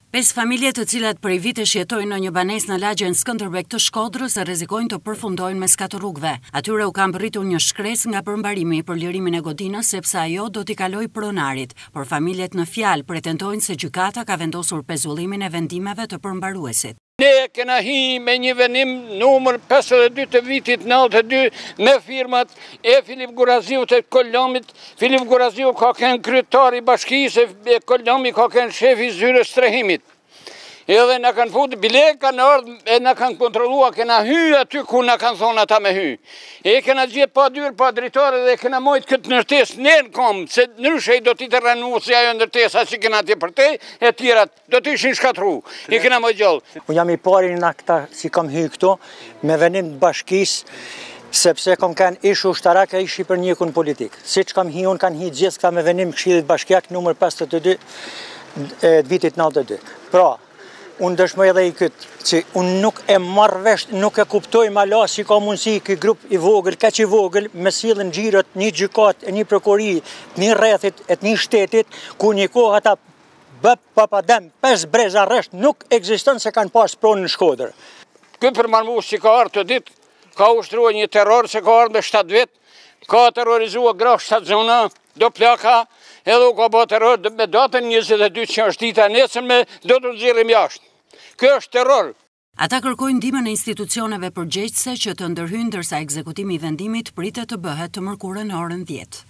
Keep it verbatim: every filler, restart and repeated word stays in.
Pesë familje të cilat prej vitesh jetojnë në një banesë në lagjen Skënderbek të Shkodrës rrezikojnë të përfundojnë mes katër rrugëve. Atyre u ka mbërritur një shkresë nga përmbarimi për lirimin e godinës sepse ajo do t'i kalojë pronarit, por familjet në fjalë pretendojnë se gjykata ka vendosur pezullimin e vendimeve të përmbaruesit. Ne kena hi me një vendim numër pesëdhjetë e dy të vitit nëntëdhjetë e dy me firmat e Filip Guraziu të Kolomit. Filip Guraziu ka qenë kryetari i bashkisë e Kolomi, ka qenë shefi i zyrës strehimit. Edhe na kanë futur bilet, kanë ardhur e na kanë kontrolluar, kena hy aty ku na kanë thonë ata me hy. E kena gjetë pa dyrë, pa drejtore dhe kena mojt këtë ndërtesë ne në kom, se ndryshe do t'i të rënu si ajo ndërtesa që kena t'i për te, e tjerat do t'ishin shkatru. I kena mojt gjallë. Unë jam i pari nga këta si kam hy këto, me vendim të bashkisë, sepse kam kanë ish ushtarak e ishi për njëkun politik. Si që kam hi, unë kanë hi gjithë këta me vendim Këshillit Bashkiak numër pesëdhjetë e dy e vitit nëntëdhjetë e dy. Pra, unë dëshmoj edhe i këtë, që unë nuk e marrë vesh, nuk e kuptoj ma la si ka mundësi këj grup i vogël, keq i vogël, me silën gjirët, një gjykat, një prokurori, një rrethit, e një shtetit, ku një kohë ata bëp papadem, pes breza rresht, nuk ekziston se kanë pas pronë në Shkodër. Këtë përmarrëmues që ka ardhur të ditë, ka ushtruar një terror se ka ardhur me shtatë vjet, ka terrorizuar gra shtatë zona, do plaka, edhe u ka bërë terror me datën njëzet e dy që është dita e nesërme, do të nxjerrim jashtë. Kjo është terror. Ata kërkojnë ndihmën e institucioneve përgjegjëse që të ndërhyjnë ndërsa ekzekutimi i vendimit pritet të bëhet të mërkurën në orën dhjetë.